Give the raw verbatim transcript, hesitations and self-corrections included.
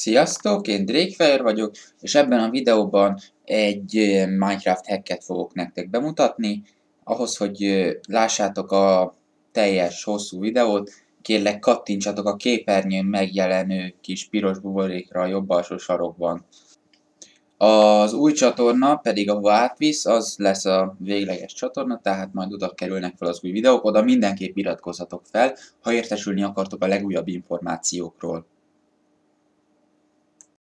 Sziasztok, én Drakefire vagyok, és ebben a videóban egy Minecraft hacket fogok nektek bemutatni. Ahhoz, hogy lássátok a teljes hosszú videót, kérlek kattintsatok a képernyőn megjelenő kis piros buborékra a jobb alsó sarokban. Az új csatorna pedig, ahova átvisz, az lesz a végleges csatorna, tehát majd oda kerülnek fel az új videók, oda mindenképp iratkozzatok fel, ha értesülni akartok a legújabb információkról.